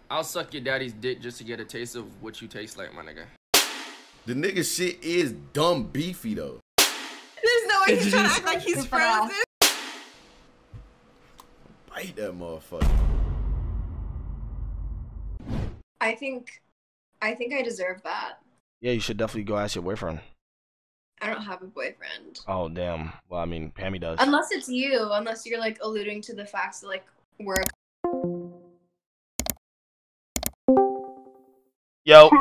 I'll suck your daddy's dick just to get a taste of what you taste like, my nigga. The nigga shit is dumb beefy though. There's no way he's trying to act like he's frozen. Bite that motherfucker. I think I deserve that. Yeah, you should definitely go ask your boyfriend. I don't have a boyfriend. Oh, damn. Well, I mean, Pammy does. Unless it's you. Unless you're, like, alluding to the fact that, like, we're... Yo.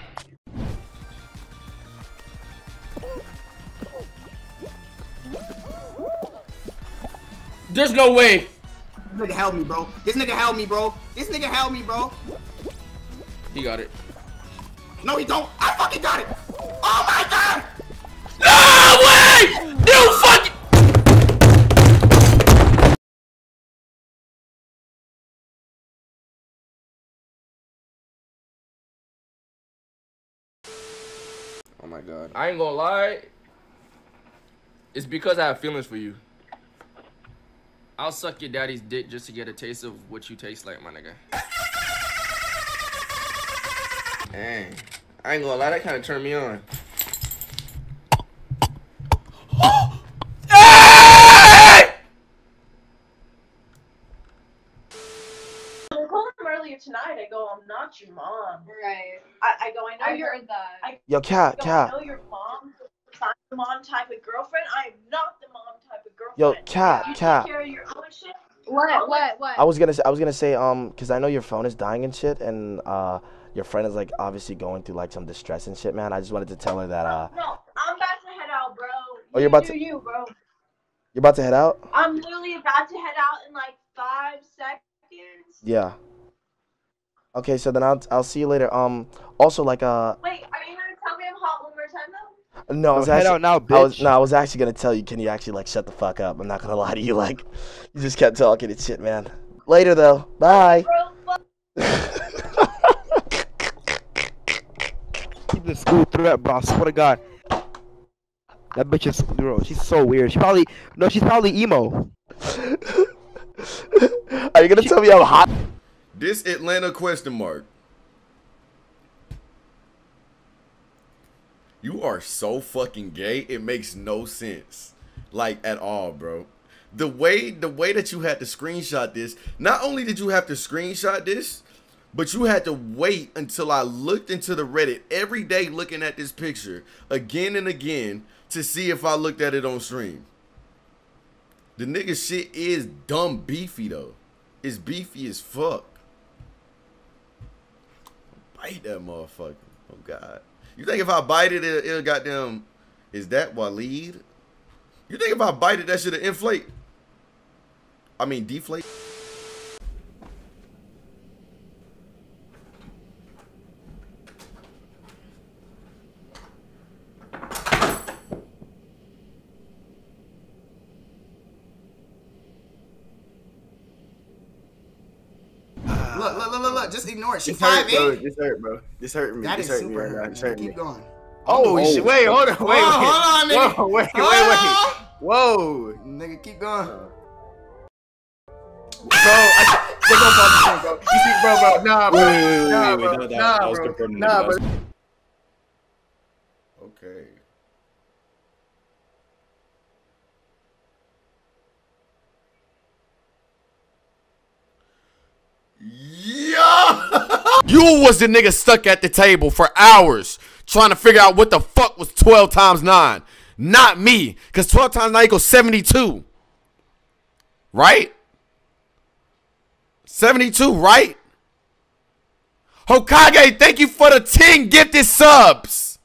There's no way. This nigga held me, bro. This nigga held me, bro. This nigga held me, bro. He got it. No, he don't. I fucking got it. Oh my god! No way! You fucking... Oh my god. I ain't gonna lie. It's because I have feelings for you. I'll suck your daddy's dick just to get a taste of what you taste like, my nigga. Dang. I ain't gonna lie, that kind of turned me on. Earlier tonight, I go, I'm not your mom. Right. I go, I know you're heard that. Yo, Cat. I know your mom, the mom type of girlfriend. I am not the mom type of girlfriend. Yo, Cat. You take care of your own shit. What? I was gonna say, cause I know your phone is dying and shit, and your friend is like obviously going through like some distress and shit, man. I just wanted to tell her that No, I'm about to head out, bro. Oh, you're about to. You, bro. You're about to head out? I'm literally about to head out in like 5 seconds. Yeah. Okay, so then I'll see you later. Also like Wait, are you gonna tell me I'm hot one more time though? No, I was head actually, out now, bitch. I was actually gonna tell you. Can you actually like shut the fuck up? I'm not gonna lie to you. Like, you just kept talking and shit, man. Later though. Bye. Keep the school threat, bro. I swear to God. That bitch is, bro. She's so weird. She's probably emo. Are you gonna tell me I'm hot? This Atlanta question mark. You are so fucking gay. It makes no sense. Like at all, bro. The way that you had to screenshot this, not only did you have to screenshot this, but you had to wait until I looked into the Reddit every day looking at this picture again and again to see if I looked at it on stream. The nigga shit is dumb beefy though. It's beefy as fuck. Bite that motherfucker. Oh god. You think if I bite it, it'll goddamn... Is that Waleed? You think if I bite it, that shit'll inflate? I mean, deflate? Look. Just ignore it. She This hurt, 5'8". bro. This hurt, bro. This hurt me. That This is hurt me super right now. hurt. This hurt me. Keep going. Oh, shit. Wait, hold on. Wait. Hold on, nigga. Whoa, wait. Whoa. Nigga, keep going. Bro, they're gonna fall the same, bro. You see, bro. Nah, bro. Wait, Nah, no, bro. that Nah, was bro. confirmed. Nah, bro. Okay. Yeah. You was the nigga stuck at the table for hours trying to figure out what the fuck was 12 times 9. Not me, because 12 times 9 equals 72. Right? 72, right? Hokage, thank you for the 10 gifted subs.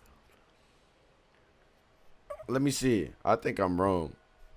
Let me see. I think I'm wrong.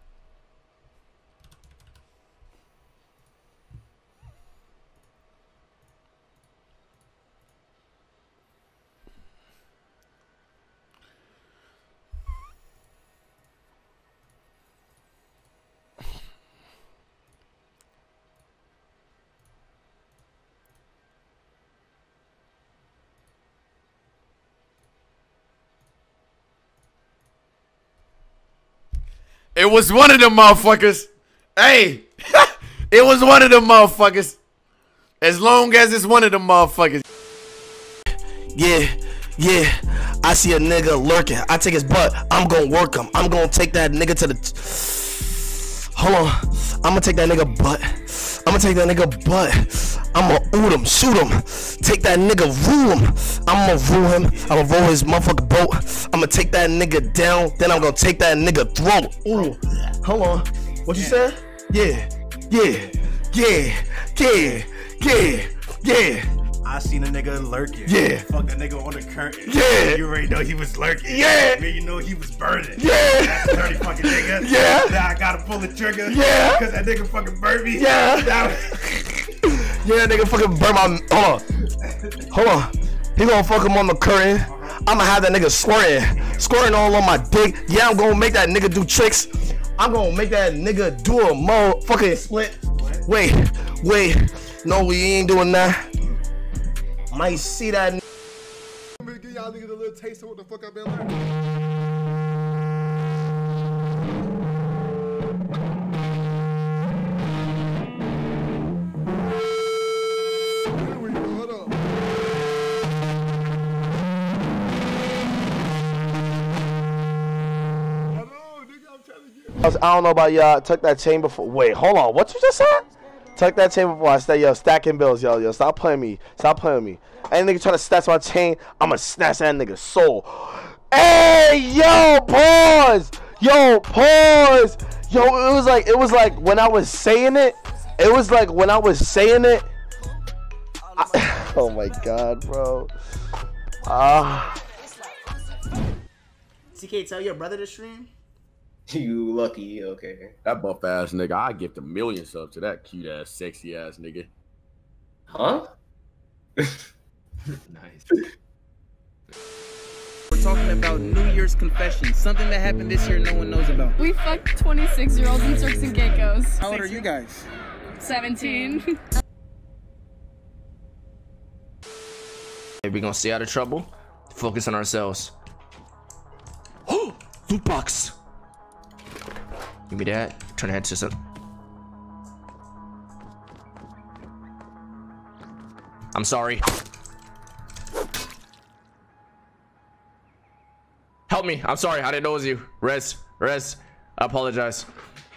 It was one of them motherfuckers. Hey, it was one of them motherfuckers. As long as it's one of them motherfuckers. Yeah, yeah. I see a nigga lurking. I take his butt. I'm gonna work him. I'm gonna take that nigga to the. Hold on. I'm gonna take that nigga butt. I'm gonna take that nigga butt. I'm gonna oot him, shoot him. Take that nigga, rule him. I'm gonna rule him. I'm gonna roll his motherfucking boat. I'm gonna take that nigga down. Then I'm gonna take that nigga throat. Ooh. Hold on. What you said? Yeah. Yeah. Yeah. Yeah. Yeah. Yeah. I seen a nigga lurking. Yeah. Fuck that nigga on the curtain. Yeah. You already know he was lurking. Yeah. Man, you know he was burning. Yeah. That's a dirty fucking nigga. Yeah. Now I gotta pull the trigger. Yeah. Because that nigga fucking burned me. Yeah. Yeah, nigga fucking burn my. Hold on. He gonna fuck him on the curtain. I'ma have that nigga squirting all on my dick. Yeah, I'm gonna make that nigga do tricks. I'm gonna make that nigga do a motherfucking split. Wait. No, we ain't doing that. Might see that. I'm gonna give y'all niggas a little taste of what the fuck I've been learning. I don't know about y'all. Tuck that chain before. Wait, hold on. What you just said? Tuck that chain before I stay. Yo, stacking bills. Yo, stop playing me. Stop playing with me. Any nigga try to snatch my chain, I'ma snatch that nigga's soul. Hey, yo, pause. Yo, pause. Yo, it was like when I was saying it. It was like when I was saying it. Oh my god, bro. CK, tell your brother to stream. You lucky, okay. That buff ass nigga, I gift a million subs to that cute ass, sexy ass nigga. Huh? Nice. We're talking about New Year's confession, something that happened this year no one knows about. We fucked 26-year-olds in Turks and Caicos. How old are you guys? 17. Hey, we gonna stay out of trouble. Focus on ourselves. Oh, loot box. Give me that. Turn head to some. I'm sorry. Help me. I'm sorry. I didn't know it was you. Rez. I apologize.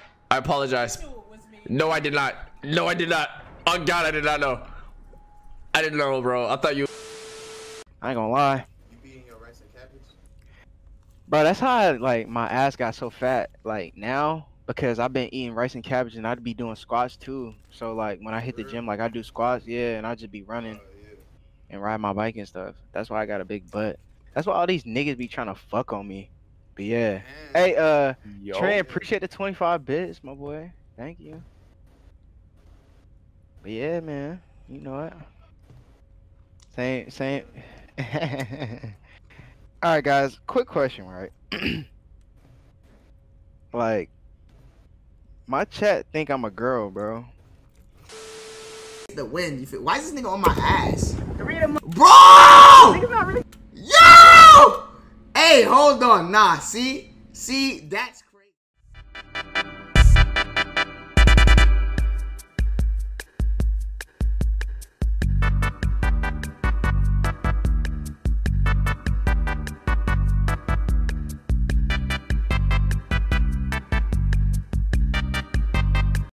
No, I did not. Oh God, I did not know. I didn't know, bro. I thought you. I ain't gonna lie. You beating your rice and cabbage? Bro, that's how like my ass got so fat like now because I've been eating rice and cabbage and I'd be doing squats too. So like when I hit the gym, like I do squats, yeah, and I just be running and ride my bike and stuff. That's why I got a big butt. That's why all these niggas be trying to fuck on me. But yeah. Hey, Trey, appreciate the 25 bits, my boy. Thank you. But yeah, man, you know what? Same. All right, guys. Quick question, right? Like, my chat think I'm a girl, bro. The win. You feel? Why is this nigga on my ass, bro? Yo! Hey, hold on. Nah, see, that's.